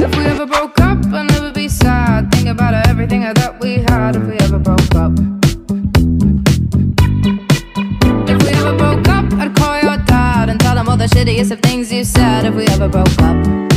If we ever broke up, I'd never be sad. Think about everything that we had. If we ever broke up. If we ever broke up, I'd call your dad and tell him all the shittiest of things you said. If we ever broke up.